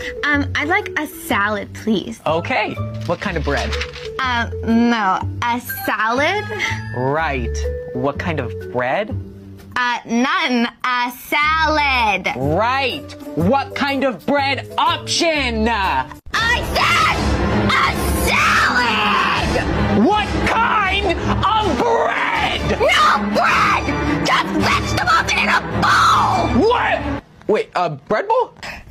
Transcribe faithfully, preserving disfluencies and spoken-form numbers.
Um, I'd like a salad, please. Okay. What kind of bread? Um, no, a salad? Right. What kind of bread? Uh, none. A salad. Right. What kind of bread option? I said a salad! What kind of bread? No bread! Just vegetables in a bowl! What? Wait, a bread bowl?